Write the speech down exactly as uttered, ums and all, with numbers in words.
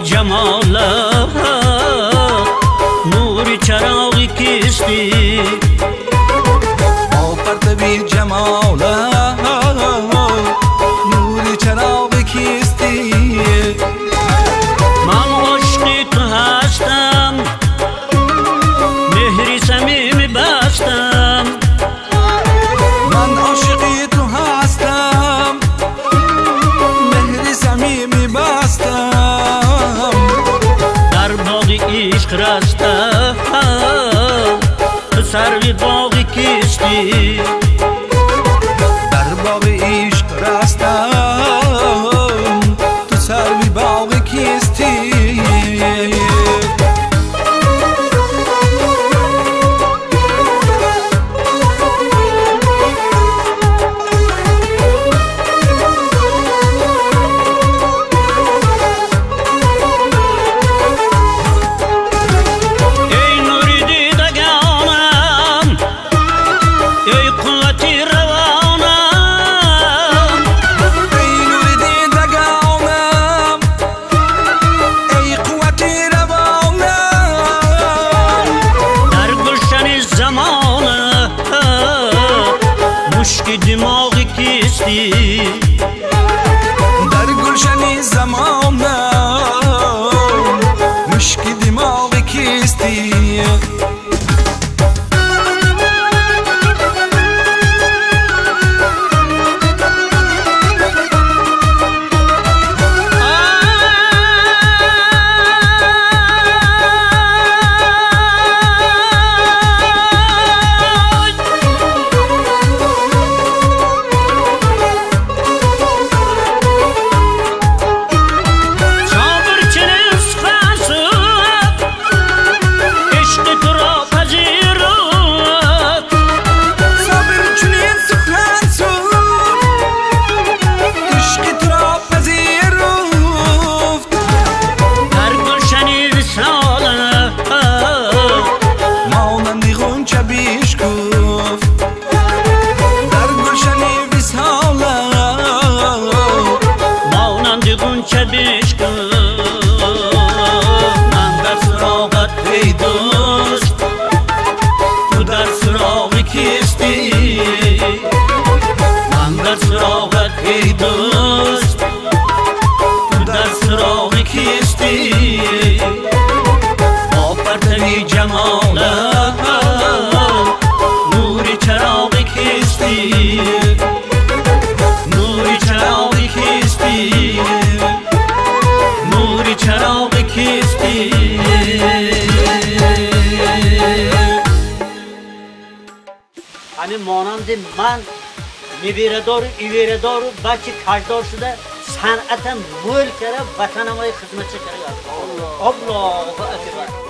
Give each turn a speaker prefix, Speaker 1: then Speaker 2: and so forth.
Speaker 1: جماله نور چراغی کیستی
Speaker 2: با پرتوی جماله نور چراغی کیستی
Speaker 1: من عشقی تو هستم مهری صمیمی بستم
Speaker 2: من عاشقی تو هستم مهری صمیمی بستم
Speaker 1: در باغ عشق رستم تو سروی باغ کیستی
Speaker 2: در باغ عشق رستم تو سروی باغ کیستی
Speaker 1: مشک دماغ کیستی
Speaker 2: در گلشن زمانم مشک دماغ کیستی
Speaker 1: چه بیشکن من در سراغت ای دوست تو در سراغ کیستی من در سراغت ای دوست تو در سراغ کیستی با پرتوی جماله نور چراغ کیستی نور چراغ کیستی نور چراغ کیستی همین مانند من میویردار و ایویردار و بچه کشدار شده صنعتم مول کرده وطنم های خدمت کرده الله الله اکبر